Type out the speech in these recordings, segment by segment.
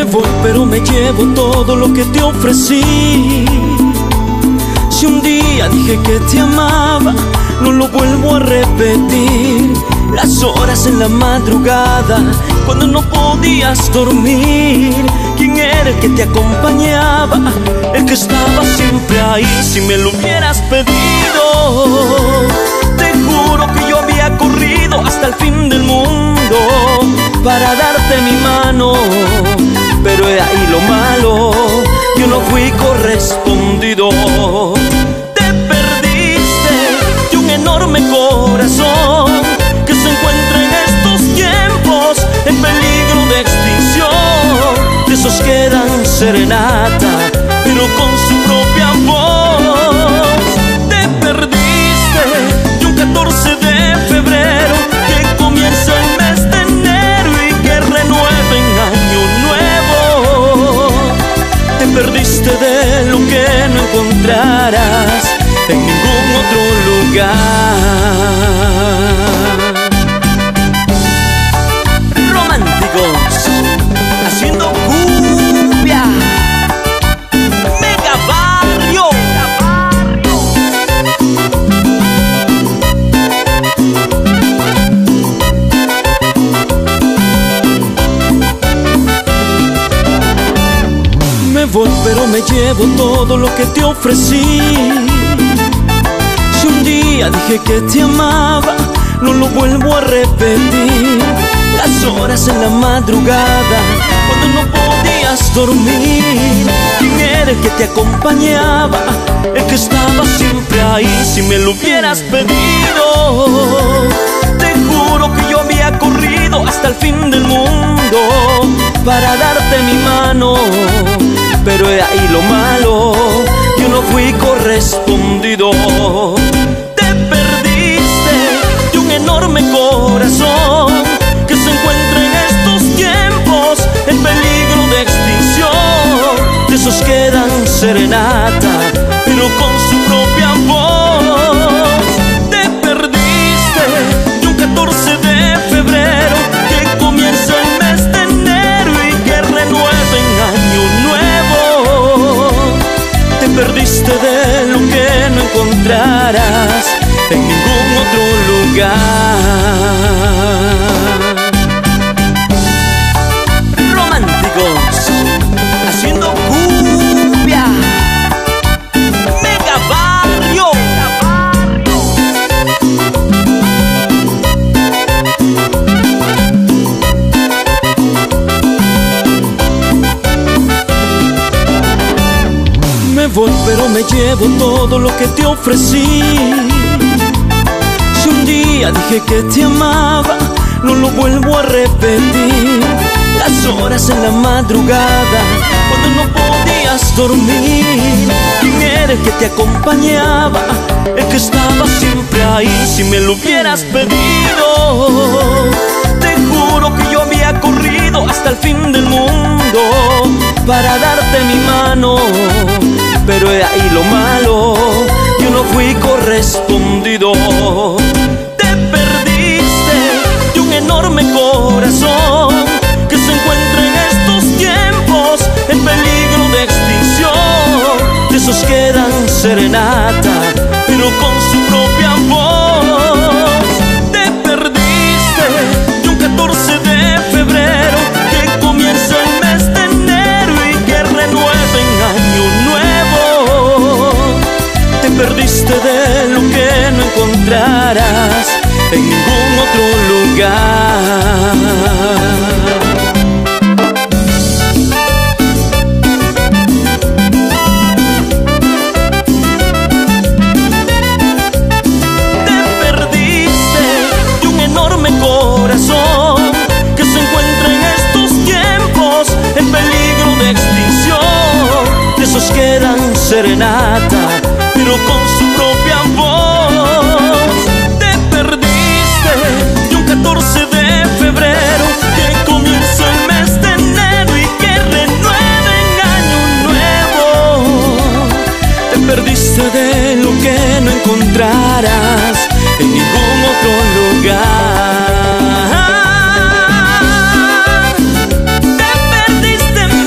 Me voy pero me llevo todo lo que te ofrecí. Si un día dije que te amaba, no lo vuelvo a repetir. Las horas en la madrugada, cuando no podías dormir. ¿Quién era el que te acompañaba? El que estaba siempre ahí. Si me lo hubieras pedido, te juro que yo había corrido hasta el fin del mundo para darte mi mano. Pero he ahí lo malo, yo no fui correspondido. Te perdiste de un enorme corazón que se encuentra en estos tiempos en peligro de extinción. De esos que dan serenata, pero con su propia voz. Te perdiste de un 14 de febrero que comienza el mes de enero y que renueva en año nuevo. Te perdiste de lo que no encontrarás en ningún otro lugar. Románticos haciendo cumbia, Mega Barrio. Me voy pero me llevo todo lo que te ofrecí. Si un día dije que te amaba, no lo vuelvo a repetir. Las horas en la madrugada, cuando no podías dormir. ¿Quién era el que te acompañaba? El que estaba siempre ahí. Si me lo hubieras pedido, te juro que yo había corrido hasta el fin del mundo para darte mi mano. Pero he ahí lo malo, yo no fui correspondido. Te perdiste de un enorme corazón que se encuentra en estos tiempos en peligro de extinción. De esos que dan serenata, pero con su propia voz. Te perdiste de un 14 de febrero que comienza el mes de enero y que renueva en año nuevo. Te perdiste de lo que no encontrarás en ningún otro lugar. Románticos haciendo cumbia, Mega Barrio. Me voy pero me llevo todo lo que te ofrecí. Si un día dije que te amaba, no lo vuelvo a repetir. Las horas en la madrugada, cuando no podías dormir. ¿Quién era el que te acompañaba? El que estaba siempre ahí. Si me lo hubieras pedido, te juro que yo había corrido hasta el fin del mundo para darte mi mano. Pero he ahí lo malo, yo no fui correspondido. Te perdiste de un enorme corazón que se encuentra en estos tiempos en peligro de extinción. De esos que dan serenata, pero con su propia voz. Te perdiste de un 14 de febrero que comienza el mes de enero y que renueva en año nuevo. Te perdiste de lo que no encontrarás en ningún otro lugar. Te perdiste de un enorme corazón que se encuentra en estos tiempos en peligro de extinción. De esos que dan serenata, pero con su propia voz. Te perdiste de un 14 de febrero que comienza el mes de enero y que renueva en año nuevo. Te perdiste de lo que no encontrarás en ningún otro lugar. Te perdiste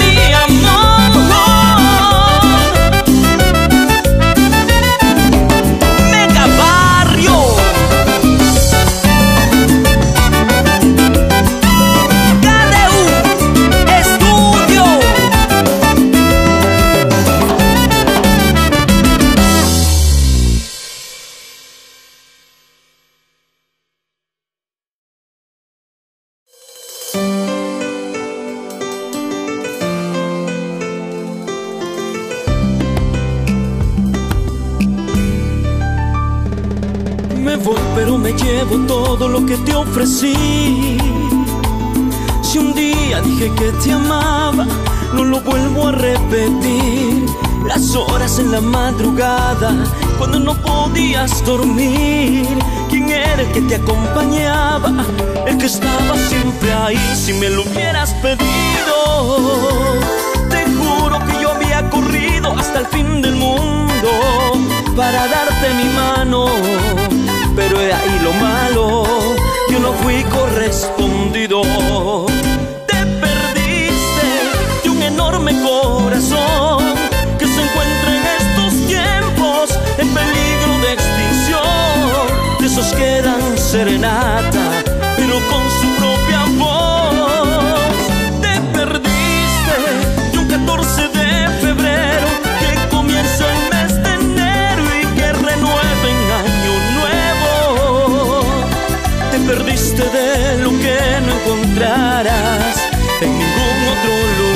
Me voy, pero me llevo todo lo que te ofrecí. Si un día dije que te amaba, no lo vuelvo a repetir. Las horas en la madrugada, cuando no podías dormir. ¿Quién era el que te acompañaba? El que estaba siempre ahí. Si me lo hubieras pedido, te juro que yo había corrido hasta el fin del mundo para darte mi mano. Pero he ahí lo malo, yo no fui correspondido. Te perdiste de un enorme corazón que se encuentra en estos tiempos en peligro de extinción. De esos que dan serenata, pero con su propia voz. Te perdiste de un 14 de febrero que comienza el mes de enero y que renueva en año nuevo. Te perdiste de lo que no encontrarás en ningún otro lugar.